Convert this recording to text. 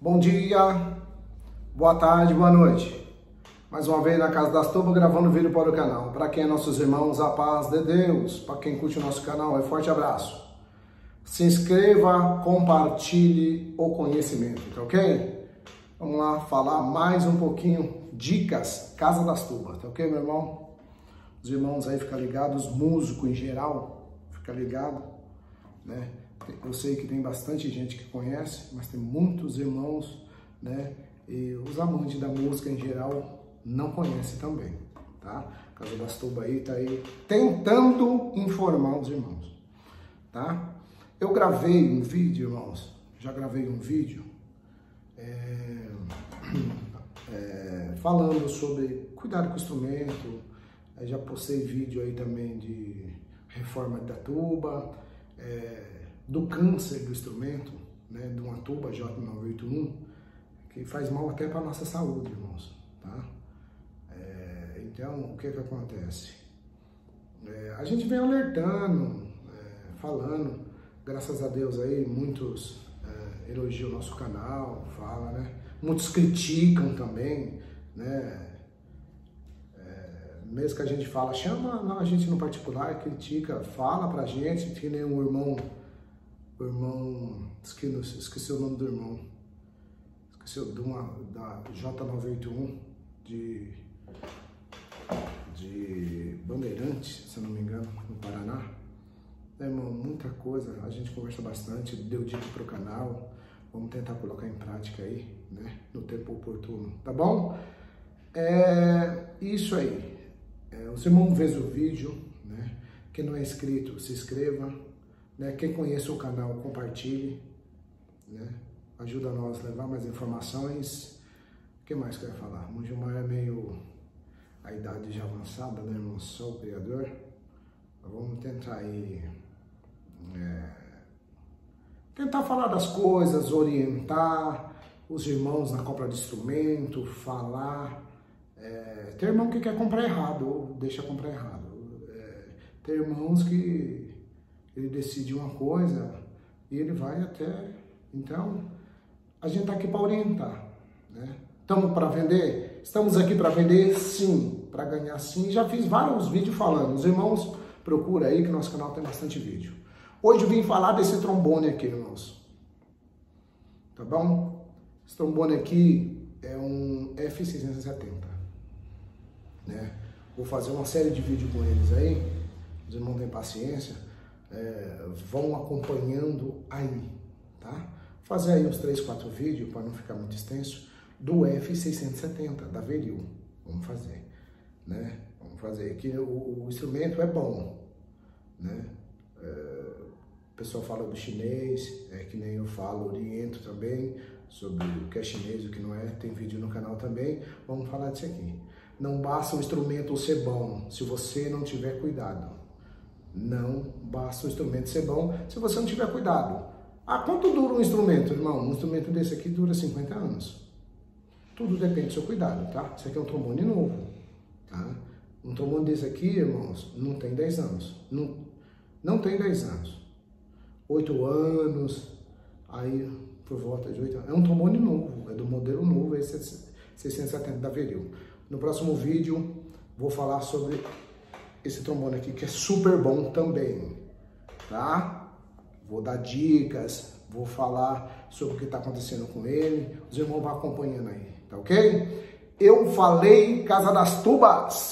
Bom dia, boa tarde, boa noite. Mais uma vez na Casa das Tubas, gravando vídeo para o canal. Para quem é nossos irmãos, a paz de Deus. Para quem curte o nosso canal, forte abraço. Se inscreva, compartilhe o conhecimento, tá ok? Vamos lá falar mais um pouquinho, dicas, Casa das Tubas, tá ok, meu irmão? Os irmãos aí ficam ligados, músico em geral, fica ligado, né? Eu sei que tem bastante gente que conhece, mas tem muitos irmãos, né? E os amantes da música em geral não conhecem também, tá? Casa das Tubas aí tá aí tentando informar os irmãos, tá? Eu gravei um vídeo, irmãos, já gravei um vídeo falando sobre cuidado com o instrumento, já postei vídeo aí também de reforma da tuba, do câncer do instrumento, né, de uma tuba J981, que faz mal até para a nossa saúde, irmãos, tá? Então, o que acontece? A gente vem alertando, falando, graças a Deus aí, muitos elogiam o nosso canal, falam, né? Muitos criticam também, né? Mesmo que a gente fala, chama a gente no particular, critica, fala pra gente, que nem o irmão, esqueci o nome do irmão, esqueci da J981 de Bandeirante, se eu não me engano, no Paraná. Irmão, muita coisa, a gente conversa bastante, deu dica pro canal, vamos tentar colocar em prática aí, né, no tempo oportuno, tá bom? Isso aí. Os irmãos vêem o vídeo, né? Quem não é inscrito, se inscreva, né? Quem conhece o canal, compartilhe, né? Ajuda nós a levar mais informações. O que mais que eu ia falar? O Gilmar é meio a idade já avançada, né, irmão? Sou o criador. Vamos tentar aí tentar falar das coisas, orientar os irmãos na compra de instrumento, falar. Tem irmão que quer comprar errado, ou deixa comprar errado. Tem irmãos que ele decide uma coisa e ele vai até... Então, a gente está aqui para orientar, né? Estamos para vender? Estamos aqui para vender, sim. Para ganhar, sim. Já fiz vários vídeos falando. Os irmãos, procura aí que nosso canal tem bastante vídeo. Hoje eu vim falar desse trombone aqui, irmãos. Tá bom? Esse trombone aqui é um F670. Né? Vou fazer uma série de vídeos com eles aí, os irmãos têm paciência, vão acompanhando aí, tá? Fazer aí uns 3, 4 vídeos, para não ficar muito extenso, do F670, da Veril, vamos fazer, né? Vamos fazer, que o instrumento é bom, né? O pessoal fala do chinês, que nem eu falo, oriento também, sobre o que é chinês e o que não é, tem vídeo no canal também, vamos falar disso aqui. Não basta o instrumento ser bom se você não tiver cuidado. Não basta o instrumento ser bom se você não tiver cuidado. Quanto dura um instrumento, irmão? Um instrumento desse aqui dura 50 anos. Tudo depende do seu cuidado, tá? Isso aqui é um trombone novo, tá? Um trombone desse aqui, irmãos, não tem 10 anos. Não tem 10 anos. 8 anos, aí por volta de 8 anos. É um trombone novo, é do modelo novo, esse é 670 da Veril. No próximo vídeo, vou falar sobre esse trombone aqui, que é super bom também, tá? Vou dar dicas, vou falar sobre o que está acontecendo com ele. Os irmãos vão acompanhando aí, tá ok? Eu falei Casa das Tubas!